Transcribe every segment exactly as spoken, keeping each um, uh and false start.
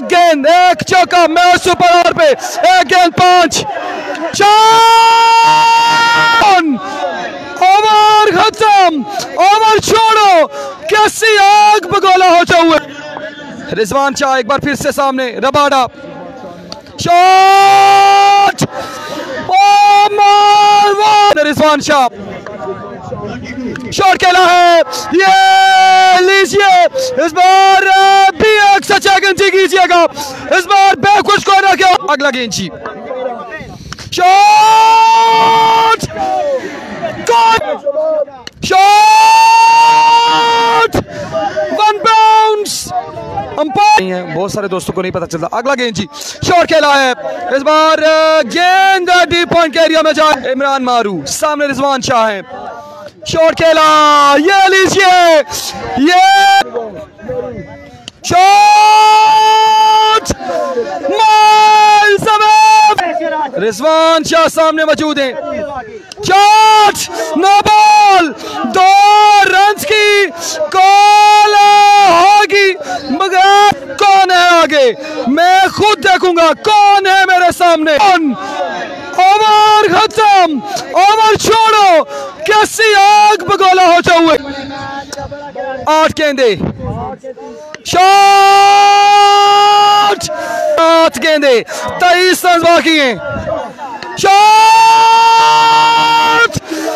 गेंद, एक चौका, मैच सुपर ओवर पे, एक गेंद पांच, चार, ओवर खत्म, ओवर छोड़ो, कैसी आग बगोला हो हुए। रिजवान शाह एक बार फिर से सामने, Rabada shot, Rizwan Shah shot खेला है, ये लीजिए, इस बार भी एक सच्चा गेंद कीजिएगा, इस बार बैकवर्ड स्कोर क्या, अगला गेंद जी, shot, shot, one bounce, umpire है, बहुत सारे दोस्तों को नहीं पता चलता। अगला गेंद जी, शॉट खेला है, इस बार गेंद डीप पॉइंट के एरिया में जाए, इमरान मारू, सामने रिजवान शाह है, शॉट खेला, ये लीजिए, ये शॉट, रिजवान शाह सामने मौजूद हैं, शॉट, नो बॉल, दो रन की कॉल होगी, मगर कौन है आगे, मैं खुद देखूंगा कौन है मेरे सामने। ओवर खत्म, ओवर छोड़ो, कैसी आग बगोला हो हुए। आठ गेंदे, शॉट, आठ गेंदे, तेईस रन बाकी हैं, शॉट,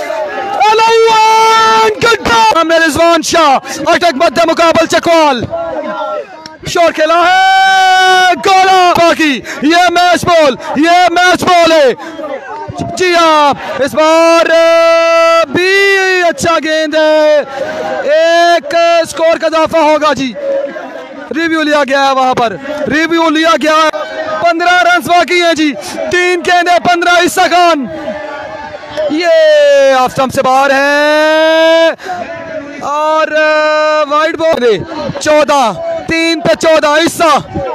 सामने रिजवान शाह, अटक मध्य मुकाबल चकवाल, शॉट खेला है, गोला बाकी, ये मैच बॉल, ये मैच बॉल है जी हाँ, इस बार भी अच्छा गेंद है, एक स्कोर का इजाफा होगा जी, रिव्यू लिया गया है, वहां पर रिव्यू लिया गया है, पंद्रह रन बाकी हैं जी, तीन गेंदे, पंद्रह, ईसा खान ये ऑफ स्टंप से बाहर है और वाइड बॉल, चौदह, तीन पे चौदह, ईसा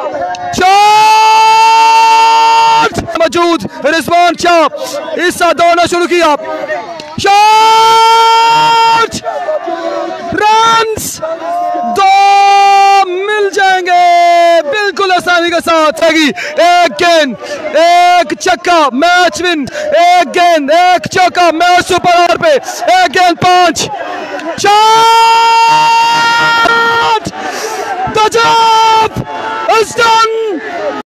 शॉट मौजूद, रिजवान शाह, ईसा दौड़ना शुरू किया, शॉट, रन्स दो मिल जाएंगे बिल्कुल आसानी के साथ, एक गेंद, एक छक्का, मैच विन, एक गेंद, एक चौका, मैच सुपर ओवर पे, एक गेंद पांच, shot, the job is done.